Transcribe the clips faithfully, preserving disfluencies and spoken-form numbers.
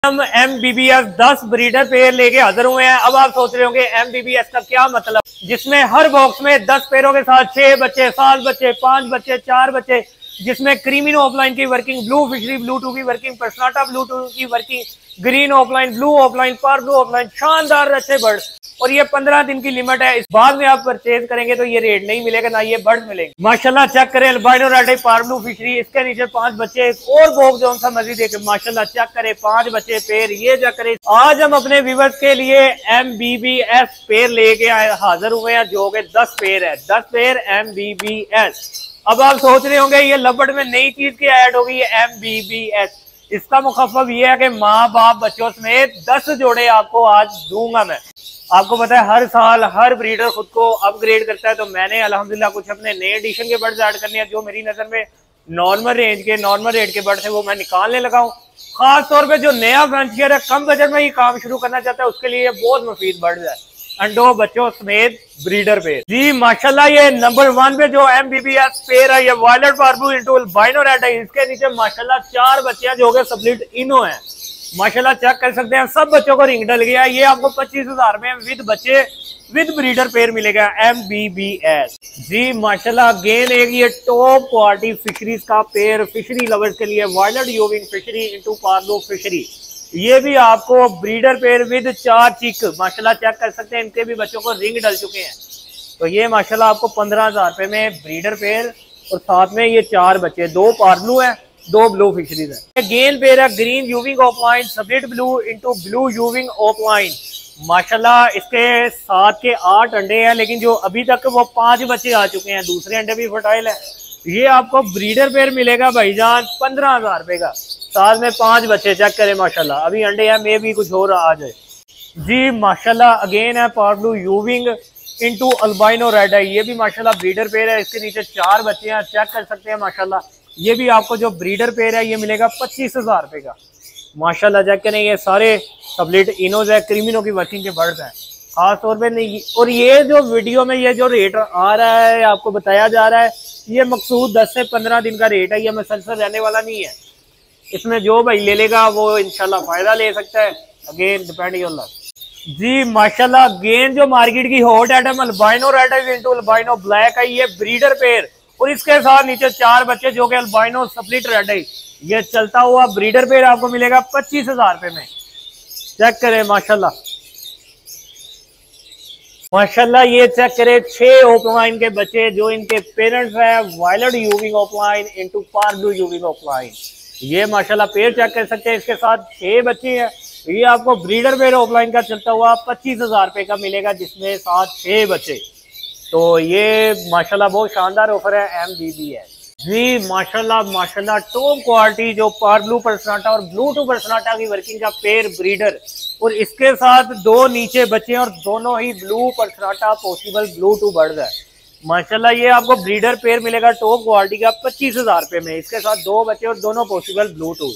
हम M B B S दस breeder pair लेके हाजिर हुए हैं। अब आप सोच रहे होंगे एम बी बी एस का क्या मतलब, जिसमें हर बॉक्स में दस पेयरों के साथ छह बच्चे, सात बच्चे, पांच बच्चे, चार बच्चे, जिसमें क्रीमिनो ऑफलाइन की working, blue fischeri blue two की वर्किंग, पर्सनाटा ब्लू टू की working, green opaline, blue opaline, par blue opaline, शानदार अच्छे बर्ड। और ये पंद्रह दिन की लिमिट है। इस बाद में आप परचेज करेंगे तो ये रेट नहीं मिलेगा, ना ये बर्ड मिलेंगे। माशाल्लाह चेक करें, albino red eye par blue fischeri, इसके नीचे पांच बच्चे, एक और बॉक्स जो सा मजीद देखे, माशाल्लाह चेक करें, पांच बच्चे पेयर, ये चेक करें। आज हम अपने व्यूअर्स के लिए M B B S pair लेके हाजिर हुए हैं, जो कि दस पेयर है, दस pair M B B S. अब आप सोच रहे होंगे ये लबड़ में नई चीज की ऐड होगी, एम बी बी एस। इसका मुखफ़फ़ ये है कि माँ बाप बच्चों समेत दस जोड़े आपको आज दूंगा मैं। आपको पता है हर साल हर ब्रीडर खुद को अपग्रेड करता है, तो मैंने अल्हम्दुलिल्लाह कुछ अपने नए एडिशन के बर्ड्स ऐड करने हैं, जो मेरी नजर में नॉर्मल रेंज के नॉर्मल रेट के बर्ड्स है वो मैं निकालने लगा हूँ। खास तौर पे जो नया फ्रेंचियर है, कम बजट में ही काम शुरू करना चाहता है, उसके लिए बहुत मुफीद बर्ड्स है, अंडों बच्चों समेत ब्रीडर पेयर। जी माशाल्लाह ये नंबर वन पे जो M B B S pair है, ये violet parblue into albino red है। इसके नीचे माशाल्लाह चार बच्चे हैं जो कि स्प्लिट इनो है। माशाल्लाह चेक कर सकते हैं, सब बच्चों को रिंग डल गया। ये आपको पच्चीस हजार में विद बच्चे विद ब्रीडर पेयर मिलेगा एम बी बी एस। जी माशाल्लाह अगेन एक ये टॉप क्वालिटी फिशरीज का पेयर, फिशरी लवर्स के लिए, violet euwing fischeri into parblue fischeri. ये भी आपको ब्रीडर पेयर विद चार चिक, माशाल्लाह चेक कर सकते हैं, इनके भी बच्चों को रिंग डल चुके हैं। तो ये माशाल्लाह आपको पंद्रह हजार रुपए में ब्रीडर पेयर और साथ में ये चार बच्चे, दो पार्लू है, दो ब्लू फिशरीज है। गेन पेयर है green euwing opaline split blue into blue euwing opaline. माशाल्लाह इसके सात के आठ अंडे हैं, लेकिन जो अभी तक वो पांच बच्चे आ चुके हैं, दूसरे अंडे भी फर्टाइल है। ये आपको ब्रीडर पेयर मिलेगा भाईजान पंद्रह हजार रुपए का, साथ में पांच बच्चे। चेक करें माशाल्लाह, अभी अंडे हैं, मे भी कुछ और आ जाए। जी माशाल्लाह अगेन है par blue euwing into albino red है, ये भी माशाल्लाह ब्रीडर पेयर है, इसके नीचे चार बच्चे हैं, चेक कर सकते हैं माशाल्लाह। ये भी आपको जो ब्रीडर पेयर है ये मिलेगा पच्चीस हजार रुपए का। माशाल्लाह चेक करें, ये सारे स्प्लिट इनोज है, क्रीमिनो की वर्किंग के बर्ड्स हैं खास तौर पे नहीं। और ये जो वीडियो में ये जो रेट आ रहा है, आपको बताया जा रहा है, ये मकसूद दस से पंद्रह दिन का रेट है, ये मुसलसल रहने वाला नहीं है। इसमें जो भाई ले लेगा वो इंशाल्लाह फायदा ले सकता है, अगेन डिपेंड ऑन लक। जी माशाल्लाह अगेन जो मार्केट की हॉट आइटम अल्बाइनो रेड है इंटू अल्बाइनो ब्लैक है, ये ब्रीडर पेयर और इसके साथ नीचे चार बच्चे जो कि अल्बाइनो स्प्लिट रेड है, ये चलता हुआ ब्रीडर पेयर आपको मिलेगा पच्चीस हजार रुपए में। चेक करें माशाल्लाह, माशाल्लाह ये चेक करें, छह ऑफलाइन के बच्चे जो इनके पेरेंट्स है, violet euwing opaline into par blue euwing opaline. ये माशाल्लाह पेयर चेक कर सकते हैं, इसके साथ छह बच्चे हैं। ये आपको ब्रीडर पेयर ऑफलाइन का चलता हुआ पच्चीस हजार रुपए का मिलेगा, जिसमें साथ छह बच्चे। तो ये माशाल्लाह बहुत शानदार ऑफर है एम बी बी एस। जी माशाल्लाह माशाल्लाह टॉप क्वालिटी जो पार ब्लू पर्सनाटा और ब्लू टू पर्सनाटा की वर्किंग का पेयर ब्रीडर, और इसके साथ दो नीचे बच्चे और दोनों ही blue personata possible blue two birds है। माशाल्लाह ये आपको ब्रीडर पेयर मिलेगा टॉप क्वालिटी का पच्चीस हजार रुपए में, इसके साथ दो बच्चे और दोनों पॉसिबल ब्लू टू।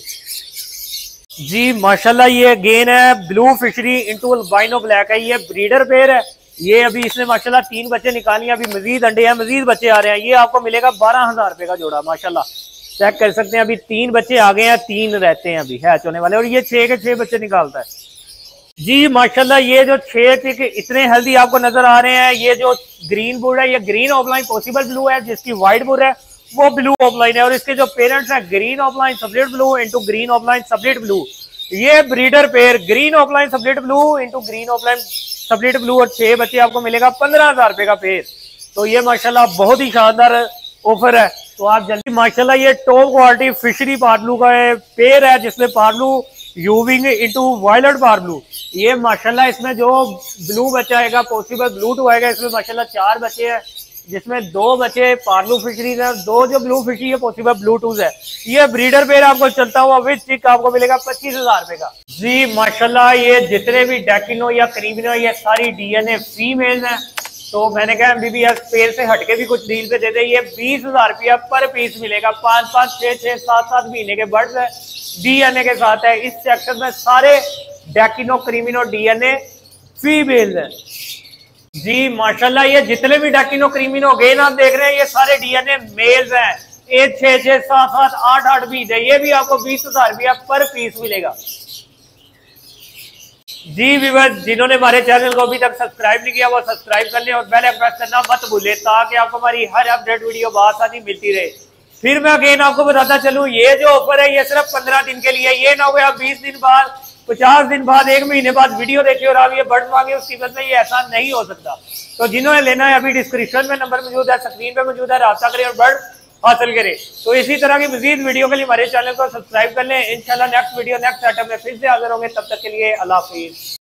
जी माशाल्लाह ये गेन है blue fischeri into albino black है, ये ब्रीडर पेयर है। ये अभी इसने माशाल्लाह तीन बच्चे निकाली, अभी मजीद अंडे हैं, मजीद बच्चे आ रहे हैं। ये आपको मिलेगा बारह हजार रुपए का जोड़ा। माशाल्लाह चेक कर सकते हैं, अभी तीन बच्चे आ गए हैं, तीन रहते हैं अभी हैच होने वाले, और ये छह के छह बच्चे निकालता है। जी माशाल्लाह ये जो छह टिक इतने हेल्दी आपको नजर आ रहे हैं, ये जो ग्रीन बुल है ये ग्रीन ऑफलाइन पॉसिबल ब्लू है, जिसकी व्हाइट बुल है वो ब्लू ऑफलाइन है, और इसके जो पेरेंट्स है green opaline split blue into green opaline split blue. ये breeder pair green opaline split blue into green opaline split blue, और छह बच्चे आपको मिलेगा पंद्रह हजार रुपए का पेयर। तो ये माशाल्लाह बहुत ही शानदार ऑफर है, तो आप जल्दी। माशाल्लाह ये टॉप क्वालिटी फिशरी पार्लू का पेयर है, जिसमें पार्लू यूविंग इंटू वायलेट पार्लू। ये माशाल्लाह इसमें जो ब्लू बच्चा आएगा पॉसिबल ब्लू टू आएगा, इसमें माशाल्लाह चार बच्चे हैं, जिसमें दो बच्चे पार्लू फिशरीज है, दो जो ब्लू फिशरी है पॉसिबल ब्लू टूज है। ये ब्रीडर पेयर आपको चलता हुआ विद चिक आपको मिलेगा पच्चीस हजार रुपए का। जी माशाल्लाह ये जितने भी डैकिनो या क्रीमिनो ये सारी डीएनए फीमेल हैं, तो मैंने कहा एमबीबीएस पेयर से हटके भी कुछ डील पे दे दे। ये बीस हजार रुपया पर पीस मिलेगा, पाँच पाँच छह छह सात सात महीने के बर्ड्स है, डीएनए के साथ है। इस सेक्शन में सारे डैकिनो क्रीमिनो डीएनए फीमेल है। जी माशाल्लाह ये जितने भी डैकिनो क्रीमिनो गेन आप देख रहे हैं ये सारे डीएनए मेल्स हैं, एक छह छह सात सात आठ आठ बीस है। ये भी आपको बीस हजार रुपया पर पीस मिलेगा। जी व्यूअर्स, जिन्होंने हमारे चैनल को अभी तक सब्सक्राइब नहीं किया वो सब्सक्राइब कर ले और बेल आइकन प्रेस करना मत भूले ताकि आपको हमारी हर अपडेट वीडियो आसानी मिलती रहे। फिर मैं अगेन आपको बताता चलूं, ये जो ऑफर है ये सिर्फ पंद्रह दिन के लिए। ये ना हुए आप बीस दिन बाद, पचास दिन बाद, एक महीने बाद वीडियो देखे और आप ये बर्ड मांगे उस कीमत में, ये ऐसा नहीं हो सकता। तो जिन्होंने लेना है अभी डिस्क्रिप्शन में नंबर मौजूद है, स्क्रीन पे मौजूद है, राब्ता करें और बर्ड हासिल करें। तो इसी तरह की मजीद वीडियो के लिए हमारे चैनल को सब्सक्राइब कर लें। इंशाल्लाह नेक्स्ट वीडियो नेक्स्ट आइटम में फिर से हाजिर होंगे, तब तक के लिए अल्लाह हाफिज।